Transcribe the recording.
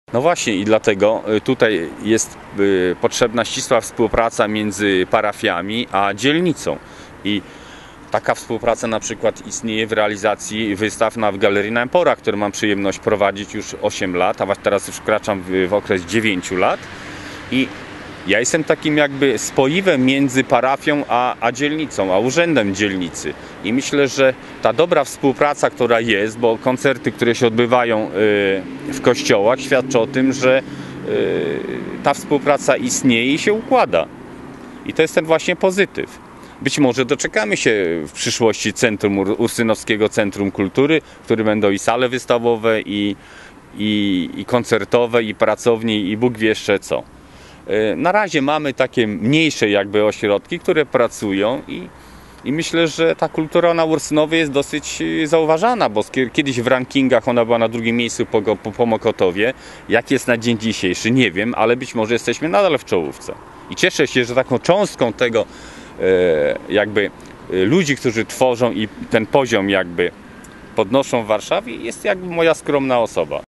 No właśnie i dlatego tutaj jest potrzebna ścisła współpraca między parafiami a dzielnicą. I taka współpraca na przykład istnieje w realizacji wystaw w Galerii na Emporach, które mam przyjemność prowadzić już 8 lat, a teraz już wkraczam w okres 9 lat. I ja jestem takim jakby spoiwem między parafią a dzielnicą, a urzędem dzielnicy. I myślę, że ta dobra współpraca, która jest, bo koncerty, które się odbywają w kościołach, świadczą o tym, że ta współpraca istnieje i się układa. I to jest ten właśnie pozytyw. Być może doczekamy się w przyszłości centrum Ursynowskiego Centrum Kultury, w którym będą i sale wystawowe, i koncertowe, i pracownie, i Bóg wie jeszcze co. Na razie mamy takie mniejsze jakby ośrodki, które pracują i myślę, że ta kultura na Ursynowie jest dosyć zauważana, bo kiedyś w rankingach ona była na drugim miejscu po Mokotowie. Jak jest na dzień dzisiejszy, nie wiem, ale być może jesteśmy nadal w czołówce. I cieszę się, że taką cząstką tego jakby ludzi, którzy tworzą i ten poziom jakby podnoszą w Warszawie, jest jakby moja skromna osoba.